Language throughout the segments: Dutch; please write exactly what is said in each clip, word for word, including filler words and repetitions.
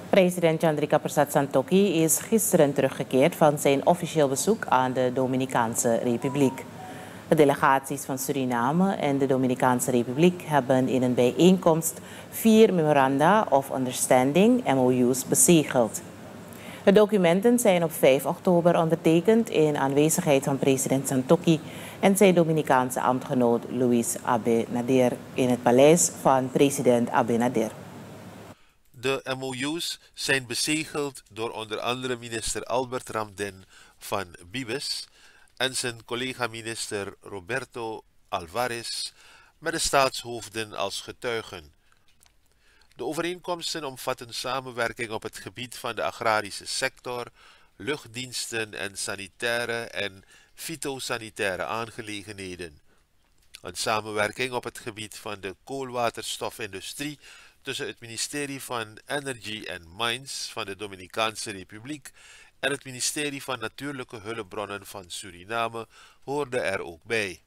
President Chandrika Persat Santokhi is gisteren teruggekeerd van zijn officieel bezoek aan de Dominicaanse Republiek. De delegaties van Suriname en de Dominicaanse Republiek hebben in een bijeenkomst vier Memoranda of Understanding, M O U's, bezegeld. De documenten zijn op vijf oktober ondertekend in aanwezigheid van president Santokhi en zijn Dominicaanse ambtgenoot Luis Abinader in het paleis van president Abinader. De M O U's zijn bezegeld door onder andere minister Albert Ramden van Bibes en zijn collega-minister Roberto Alvarez met de staatshoofden als getuigen. De overeenkomsten omvatten samenwerking op het gebied van de agrarische sector, luchtdiensten en sanitaire en fytosanitaire aangelegenheden. Een samenwerking op het gebied van de koolwaterstofindustrie tussen het ministerie van Energy and Mines van de Dominicaanse Republiek en het ministerie van Natuurlijke Hulpbronnen van Suriname hoorde er ook bij.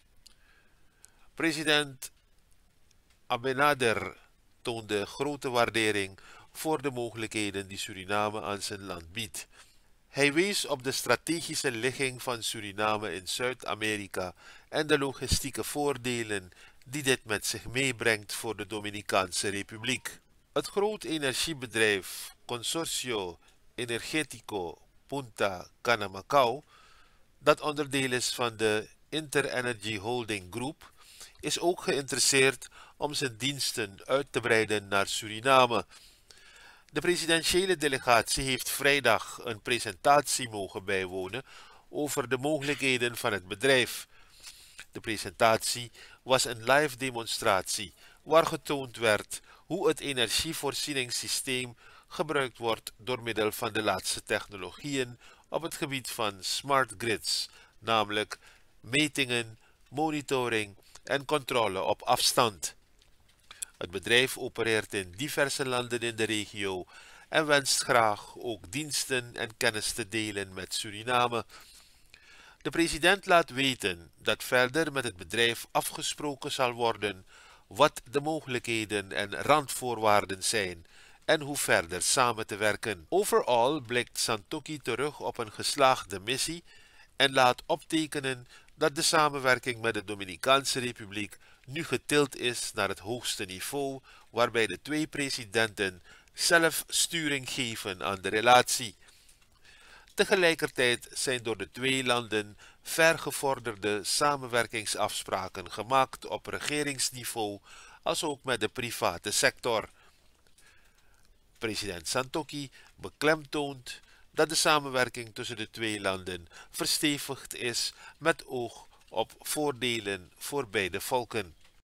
President Abinader toonde grote waardering voor de mogelijkheden die Suriname aan zijn land biedt. Hij wees op de strategische ligging van Suriname in Zuid-Amerika en de logistieke voordelen die dit met zich meebrengt voor de Dominicaanse Republiek. Het groot energiebedrijf Consorcio Energético Punta Cana Macao, dat onderdeel is van de Interenergy Holding Group, is ook geïnteresseerd om zijn diensten uit te breiden naar Suriname. De presidentiële delegatie heeft vrijdag een presentatie mogen bijwonen over de mogelijkheden van het bedrijf. De presentatie was een live demonstratie waar getoond werd hoe het energievoorzieningssysteem gebruikt wordt door middel van de laatste technologieën op het gebied van smart grids, namelijk metingen, monitoring en controle op afstand. Het bedrijf opereert in diverse landen in de regio en wenst graag ook diensten en kennis te delen met Suriname. De president laat weten dat verder met het bedrijf afgesproken zal worden wat de mogelijkheden en randvoorwaarden zijn en hoe verder samen te werken. Overal blikt Santokhi terug op een geslaagde missie en laat optekenen dat de samenwerking met de Dominicaanse Republiek nu getild is naar het hoogste niveau, waarbij de twee presidenten zelf sturing geven aan de relatie. Tegelijkertijd zijn door de twee landen vergevorderde samenwerkingsafspraken gemaakt op regeringsniveau, als ook met de private sector. President Santokhi beklemtoont dat de samenwerking tussen de twee landen verstevigd is met oog op voordelen voor beide volken.